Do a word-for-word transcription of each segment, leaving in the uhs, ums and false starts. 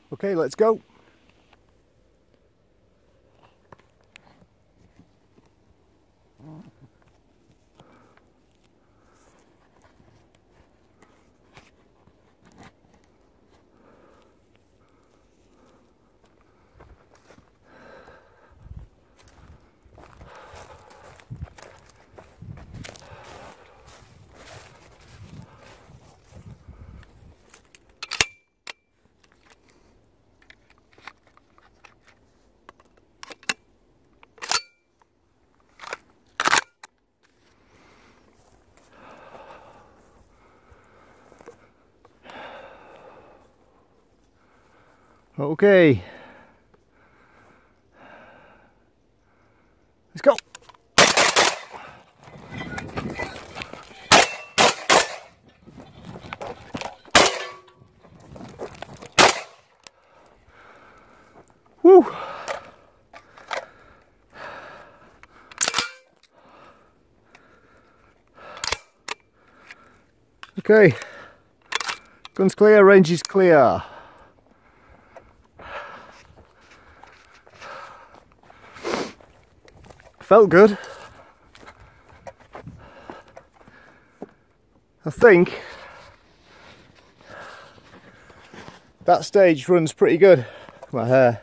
Okay, let's go. Okay, let's go. Woo. Okay, gun's clear, range is clear. Felt good. I think that stage runs pretty good, my hair.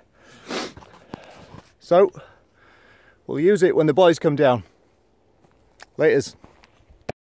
So we'll use it when the boys come down. Laters.